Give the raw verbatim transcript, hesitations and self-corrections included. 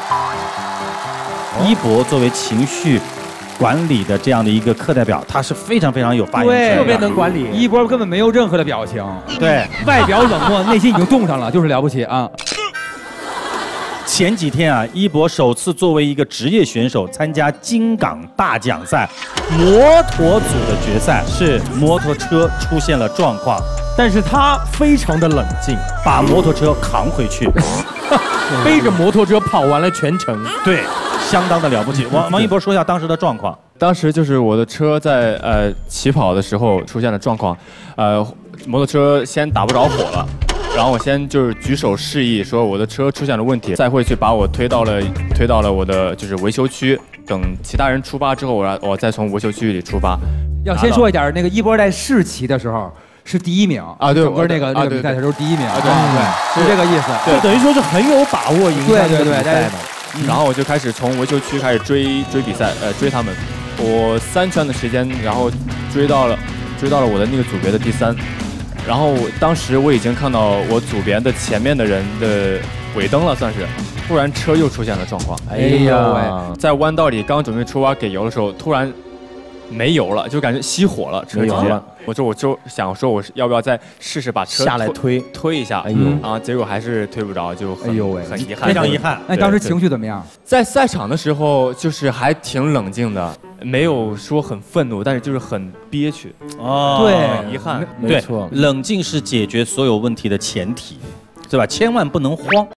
一博作为情绪管理的这样的一个课代表，他是非常非常有发言权的， 特别能管理。 一博根本没有任何的表情， 对， 外表冷漠，内心已经冻上了，就是了不起啊。 前几天啊，一博首次作为一个职业选手参加京港大奖赛摩托组的决赛，是摩托车出现了状况， 但是他非常的冷静， 把摩托车扛回去， 背着摩托车跑完了全程， 对，相当的了不起。王王一博说一下当时的状况。 当时就是我的车在呃起跑的时候出现了状况，呃，摩托车先打不着火了。然后我先就是举手示意说我的车出现了问题，再会去把我推到了推到了我的就是维修区，等其他人出发之后，我我再从维修区里出发。 要先说一点，那个一博在试骑的时候是第一名啊，对， 整个那个那个比赛的时候第一名， 对对，是这个意思， 就等于说是很有把握赢对对对比赛的。 然后我就开始从维修区开始追追比赛，呃，追他们。我三圈的时间，然后追到了追到了我的那个组别的第三。然后当时我已经看到我组别的前面的人的尾灯了，算是。突然车又出现了状况， 哎呀， 在弯道里刚准备出发给油的时候，突然没油了，就感觉熄火了，车直接。我就我就想说，我要不要再试试把车下来推推一下？ 哎呦， 啊，结果还是推不着，就很、哎呦喂，很遗憾， 非常遗憾。 那当时情绪怎么样？ 在赛场的时候，就是还挺冷静的。没有说很愤怒，但是就是很憋屈。 哦， 对， 很遗憾。 没错，冷静是解决所有问题的前提，对吧？千万不能慌。